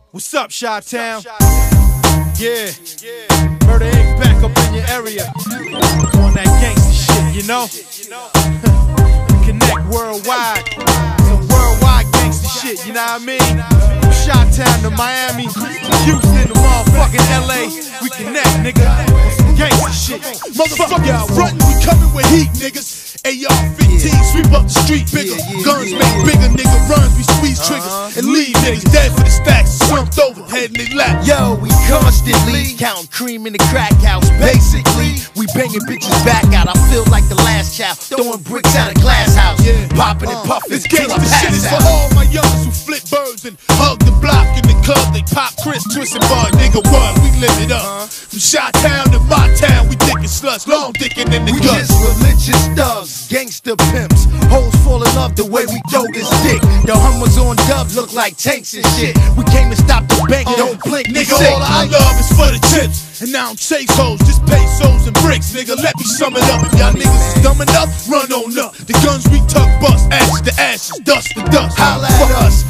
What's up, Chi-Town? Yeah, Murder Inc. back up in your area. On that gangsta shit, you know? Connect worldwide. Some worldwide gangsta shit, you know what I mean? From Chi-Town to Miami, Houston to motherfucking LA. We connect, nigga. On some gangsta shit. Motherfucker, frontin', we coming with heat, niggas. AR-15, sweep up the street bigger. Guns make bigger, nigga runs, we squeeze triggers and leave niggas dead for the stacks, slumped over, head in they lap. Yo, we constantly count cream in the crack house. Basically, we banging bitches back out. I feel like the last child, throwing bricks out of glass house, popping and puffing. This gangsta shit is for all my youngers who flip birds and hug the block in the club. They pop Chris, twist and bud, nigga what? We live it up. From Chi-Town to my town, we dickin' sluts, long dickin' in the we guts. just religious thugs, gangster pimps. Hoes fall in love the way we throw this dick. The Hummers on dubs look like tanks and shit. We came to stop the bank, don't blink, nigga. All I love is for the chips, and I don't chase hoes, just pesos and bricks, nigga. Let me sum it up. If y'all niggas is dumb enough, run on up. The guns we tuck bust, ashes to ashes, dust to dust. Holla at us,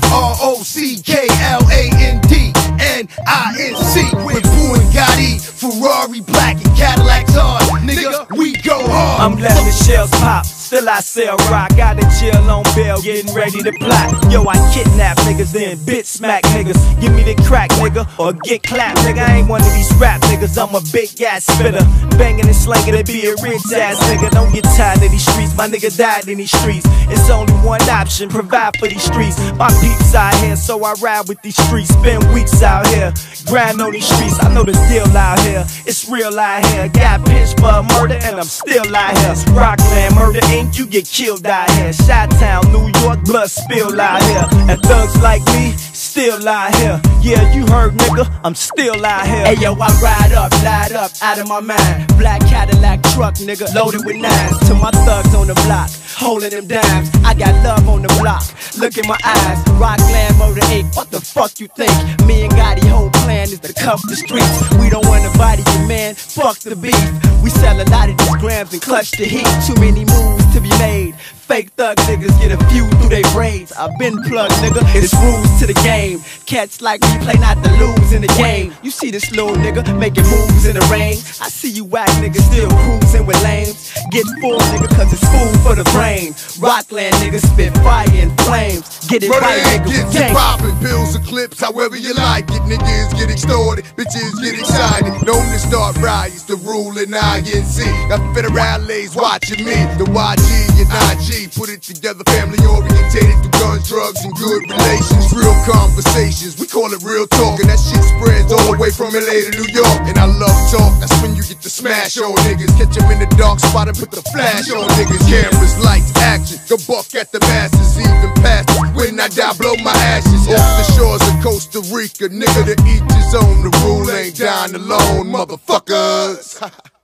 ROCKLANDNINC with Bugatti, Ferrari black and Cadillacs hard. Nigga, we go hard. I'm letting the shells pop, still I sell rock. Got a chill on bail, getting ready to plot. Yo, I kidnap niggas, then bitch smack niggas. Give me the crack, nigga, or get clapped, nigga. I ain't one of these rap niggas, I'm a big ass spitter. Banging and slanging to be a rich ass nigga. Don't get tired of these streets, my nigga died in these streets. It's only one option, provide for these streets. My peeps out here, so I ride with these streets. Spend weeks out here, grind on these streets. I know the deal out here, it's real out here. Got pinched for a murder and I'm still out here. Rockland, Murder Inc., you get killed out here. Chi-Town, New York, blood spill out here. And thugs like me, still out here. Yeah, you heard, nigga, I'm still out here. Hey yo, I ride up, light up, out of my mind. Black Cadillac truck, nigga, loaded with nines. To my thugs on the block, holding them dimes. I got love on the block, look in my eyes. Rockland, Murder Inc., what the fuck you think? Me and Gotti, whole plan is to cuff the streets. We don't want nobody to man, fuck the beef. We sell a lot of these grams and clutch the heat. Too many moves to be made. Fake thug niggas get a few through they braids. I've been plugged, nigga, it's rules to the game. Cats like me play not to lose in the game. You see this little nigga making moves in the rain. I see you whack niggas still cruising with lames. Get full, nigga, cause it's food for the brain. Rockland niggas spit fire and flames. Get it right, nigga, we get poppin', bills or clips, however you like it. Niggas get extorted, bitches get excited. Known to start riots, the rule in INC. Got federales watching me, the YG and IG. Put it together, family orientated through guns, drugs, and good relations. Real conversations, we call it real talk. And that shit spreads all the way from LA to New York. And I love talk, that's when you get the smash on niggas. Catch them in the dark spot and put the flash on niggas. Cameras, lights, action, go buck at the masses. Even past when I die, blow my ashes. Off the shores of Costa Rica, nigga, to each his own. The rule ain't dying alone, motherfuckers.